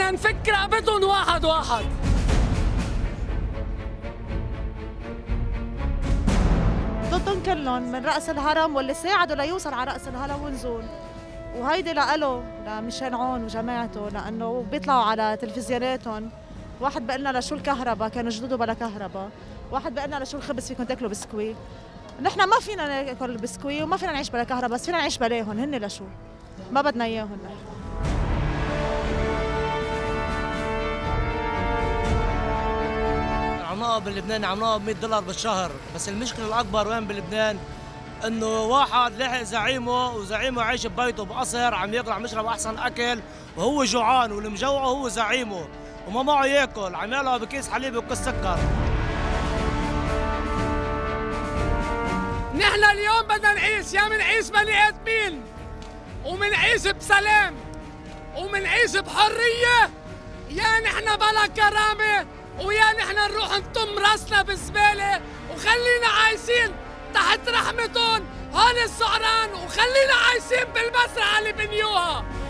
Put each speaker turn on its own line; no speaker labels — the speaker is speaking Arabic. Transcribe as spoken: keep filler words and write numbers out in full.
بدنا نفك رقبتهم واحد واحد.
ضدهم كلهم من رأس الهرم واللي ساعدوا ليوصل على رأس الهرم ونزول، وهيدي لإله لميشيل عون وجماعته، لأنه بيطلعوا على تلفزيوناتهم. واحد بيقول لنا لشو الكهرباء، كانوا جدوده بلا كهرباء. واحد بيقول لنا لشو الخبز فيكم تاكلوا بسكوي. نحن ما فينا ناكل بسكوي وما فينا نعيش بلا كهرباء، بس فينا نعيش بلاهم. هن لشو ما بدنا اياهم نحن.
عم نقبض بلبنان عم نقبض مية دولار بالشهر، بس المشكله الاكبر وين بلبنان؟ انه واحد لحق زعيمه وزعيمه عايش ببيته بقصر عم ياكل عم يشرب احسن اكل وهو جوعان والمجوعه هو زعيمه وما معه ياكل، عم يقلع بكيس حليب وكيس سكر.
نحن اليوم بدنا نعيش، يا منعيش بني ادمين ومنعيش بسلام ومنعيش بحريه، يا نحن بلا كرامه ويا نحن نروح نطم راسنا بالزباله وخلينا عايشين تحت رحمتهم هون السعران وخلينا عايشين بالمزرعه اللي بنيوها.